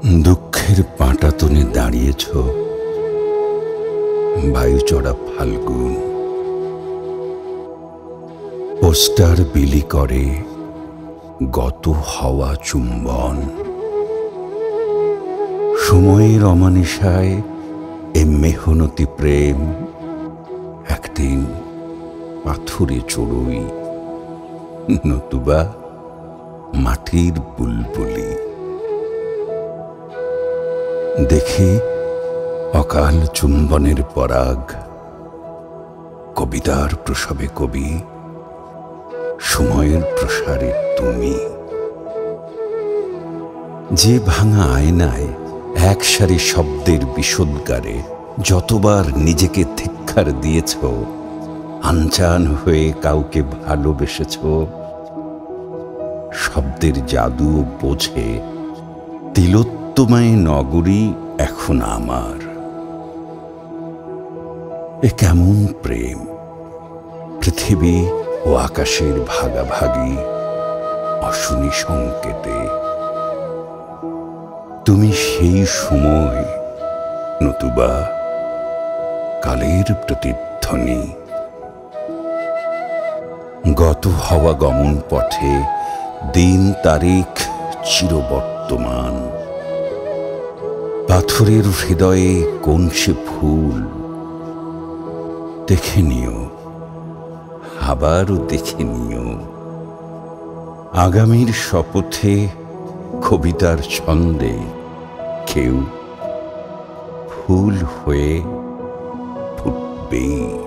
দুঃখের পাটাতনে দাঁড়িয়েছ, বায়ু চড়া ফাল্গুন পোস্টার বিলি করে গত হওয়া চুম্বন। সময়ের অমানিসায় এ মেহনতি প্রেম একদিন পাথরে চড়ুই, নতুবা মাটির বুলবুলি। দেখি অকাল চুম্বনের পরাগ, কবিতার প্রসবে কবি, সময়ের প্রসারে তুমি। যে ভাঙা আয়নায় এক সারি শব্দের বিষোদ্গারে যতবার নিজেকে ধিক্কার দিয়েছ, আনচান হয়ে কাউকে ভালোবেসেছ, শব্দের জাদু বোঝে তিলোত্তমায় নগরী এখন আমার। এ কেমন প্রেম, পৃথিবী ও আকাশের ভাগাভাগি অশুনি সংকেতে। তুমি সেই সময়, নতুবা কালের প্রতিধ্বনি। গত হওয়া গমন পথে দিন তারিখ চিরবর্তমান। পাথরের হৃদয়ে কোন সে ফুল, দেখে নিও, আবারও দেখে নিও। আগামীর শপথে কবিতার ছন্দে কেউ ফুল হয়ে ফুটবে।